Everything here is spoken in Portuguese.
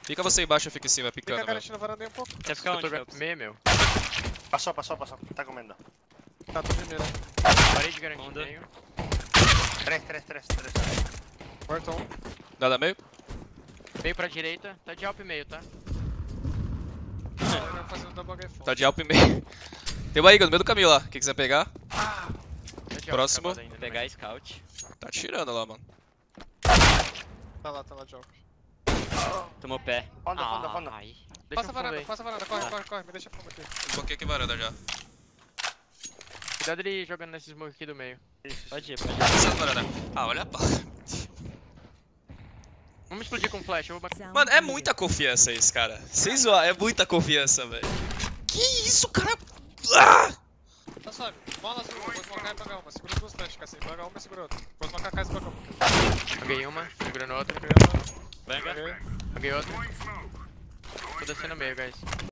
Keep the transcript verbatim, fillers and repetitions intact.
Fica você embaixo, eu fico em cima, Fica picando, meu. garantindo varanda aí um pouco. Quer ficar Eu onde, tô Phelps? meio, meu. Passou, passou, passou. Tá comendo. Tá, tô primeiro. Parei de garantir Onda. meio. Três, três, três, três. Morto um. Nada meio? Veio pra direita. Tá de alp meio, tá? Ah, eu vou fazer um double H Tá de alp meio. Tem uma Iga no meio do caminho lá, quem quiser pegar. Tá de alp Próximo. acabado ainda, Vou pegar scout. Tá tirando lá, mano. Tá lá, tá lá, Job. Tomou pé. Fonda, fonda, fonda. Ai. Deixa Passa eu a varanda, fundei. passa a varanda, corre, corre, corre, me deixa fundo aqui. Bloqueei aqui varanda já. Cuidado ele jogando nesse smoke aqui do meio. Pode ir, pode ir. Essa varanda. Ah, olha a pá. Vamos explodir com flash, eu vou bater. Mano, é muita confiança isso, cara. Sem zoar, é muita confiança, velho. Que isso, cara? Ah! Tá suave. Bola azul, vou smocar e pagar uma. Segura duas flashes, assim. Paga uma e segura outra. Vou smocar a casa e pagar uma. Joguei uma, segurando outra. Venga. Joguei outra. Tô descendo meio, guys.